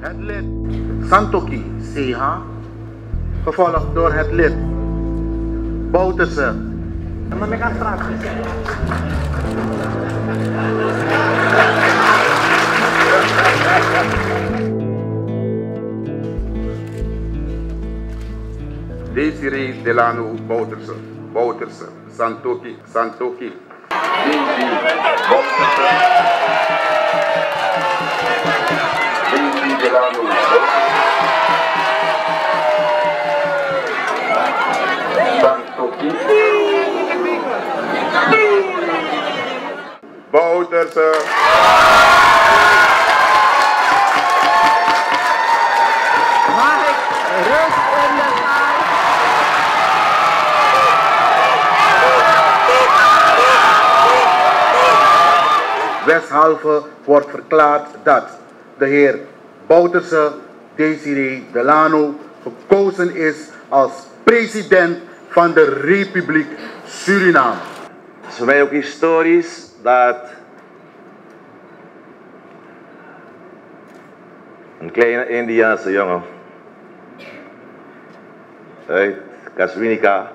Het lid Santoki Seha, gevolgd door het lid Bouterse. Desiree Delano Bouterse, Santoki. Desiree Delano Santoki. Bouterse. Mag ik rust in de zaal? Weshalve wordt verklaard dat de heer Bouterse Desiree Delano gekozen is als president van de Republiek Suriname. Het is voor mij ook historisch dat een kleine Indiaanse jongen uit Kaswinica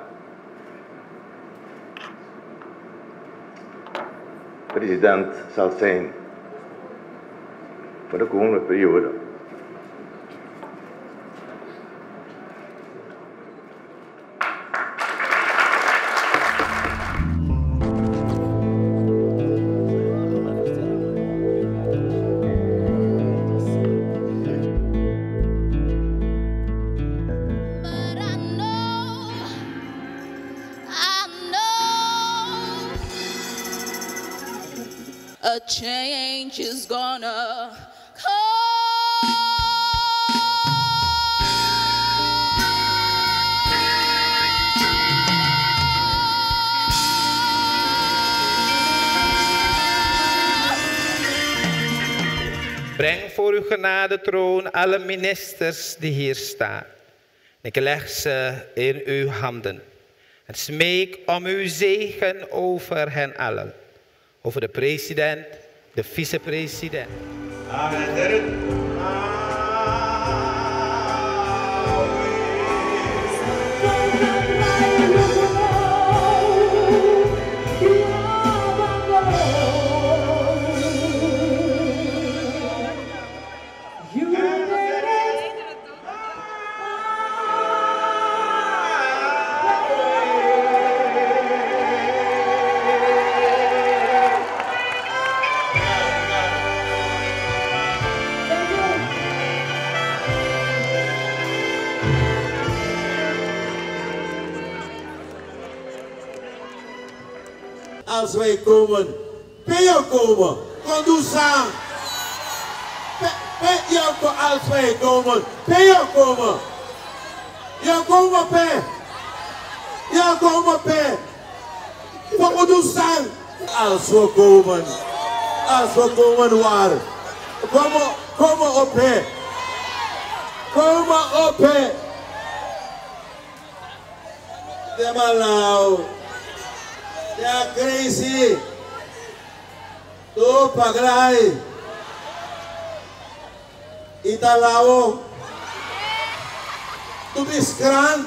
president zal zijn voor de komende periode. A change is gonna come. Breng voor uw genadetroon alle ministers die hier staan. Ik leg ze in uw handen en smeek om uw zegen over hen allen. Over de president, de vicepresident. Als wij komen, ben je komen, kom doe samen. Als wij komen, ben je komen. Je komen, ben. Je komen, ben. Kom doe samen. Als we komen waar. Kom op, hè. Kom op, hè. Ja, maar nou. Ja, crazy. Tu pagrai. Italao. Tu biskrant.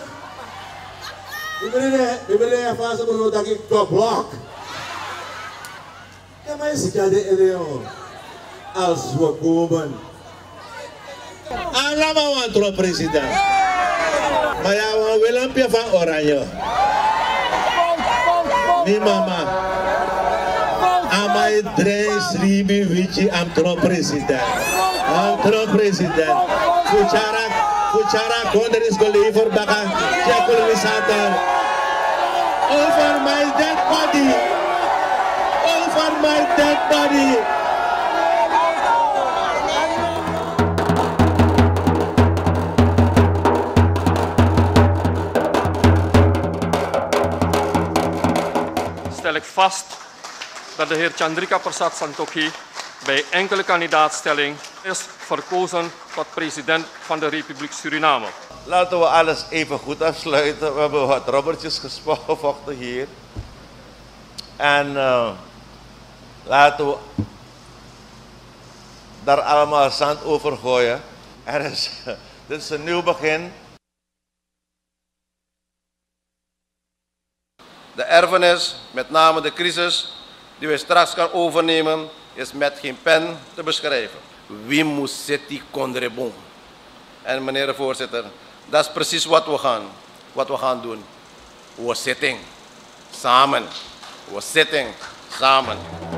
Bibele fase por daqui block. Ja, maar is jadi ele als we komen. Allemaal want president. Maar ja, we willen een van oranje. Mi mama, amai dress ribi wichi am tro president. Fuchara konder is geleverd baka ja kolonisator. Over my dead body. Over my dead body. Stel ik vast dat de heer Chandrika Prasad Santoki bij enkele kandidaatstelling is verkozen tot president van de Republiek Suriname. Laten we alles even goed afsluiten. We hebben wat robbertjes gevochten hier. En laten we daar allemaal zand over gooien. Dit is een nieuw begin. De erfenis, met name de crisis die we straks gaan overnemen, is met geen pen te beschrijven. Wie moet zitten kondrebon? En meneer de voorzitter, dat is precies wat we gaan doen. We zitten samen. We zitten samen.